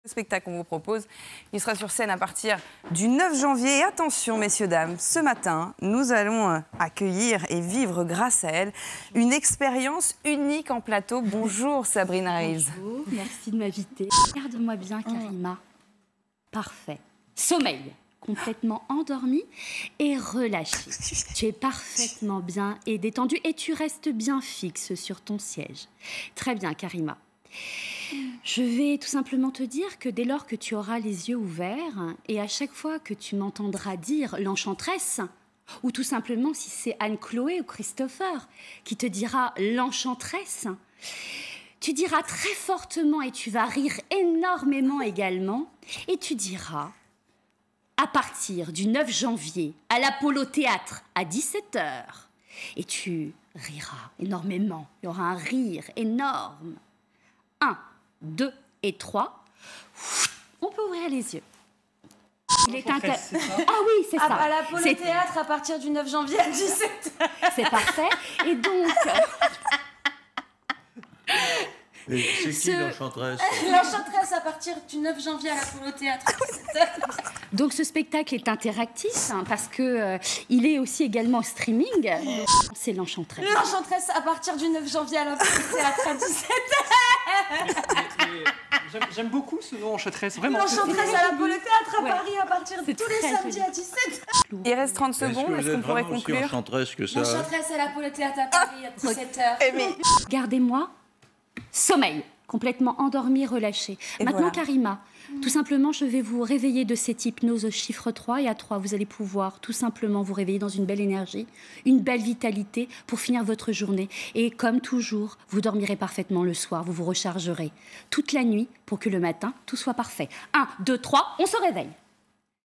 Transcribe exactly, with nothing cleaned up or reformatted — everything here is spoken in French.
Le spectacle qu'on vous propose, il sera sur scène à partir du neuf janvier. Et attention, messieurs, dames, ce matin, nous allons accueillir et vivre grâce à elle une expérience unique en plateau. Bonjour Sabrina Reeves. Bonjour, merci de m'inviter. Regarde-moi bien, Karima. Parfait. Sommeil, complètement endormi et relâché. Tu es parfaitement bien et détendu et tu restes bien fixe sur ton siège. Très bien, Karima. Je vais tout simplement te dire que dès lors que tu auras les yeux ouverts et à chaque fois que tu m'entendras dire l'enchanteresse, ou tout simplement si c'est Anne-Chloé ou Christopher qui te dira l'enchanteresse, tu diras très fortement et tu vas rire énormément également et tu diras à partir du neuf janvier à l'Apollo Théâtre à dix-sept heures et tu riras énormément, il y aura un rire énorme. un, deux et trois. On peut ouvrir les yeux. Il est inter... c'est ça Ah oui, c'est ça. À l'Apollo Théâtre à partir du neuf janvier à dix-sept heures. C'est parfait. Et donc... C'est qui Ce- l'enchanteresse? L'enchanteresse à partir du neuf janvier à l'Apollo Théâtre à dix-sept heures. Donc ce spectacle est interactif hein, parce que euh, il est aussi également streaming. C'est l'enchanteresse. L'enchanteresse à partir du neuf janvier à l'Apollo Théâtre à dix-sept heures. J'aime beaucoup ce nom, enchanteresse, vraiment. L'enchanteresse à l'Apollo Théâtre à Ouais. Paris à partir de C'est tous les très samedis joli. à dix-sept heures. Il reste trente secondes, Est-ce est-ce que qu'on vous pourrait êtes vraiment aussi conclure? enchanteresse que ça? L'enchanteresse à l'Apollo Théâtre à Paris à dix-sept heures. Eh mais, Gardez-moi sommeil, complètement endormi, relâché. Et Maintenant, voilà. Karima, tout simplement, je vais vous réveiller de cette hypnose au chiffre trois. Et à trois, vous allez pouvoir tout simplement vous réveiller dans une belle énergie, une belle vitalité pour finir votre journée. Et comme toujours, vous dormirez parfaitement le soir, vous vous rechargerez toute la nuit pour que le matin, tout soit parfait. un, deux, trois, on se réveille.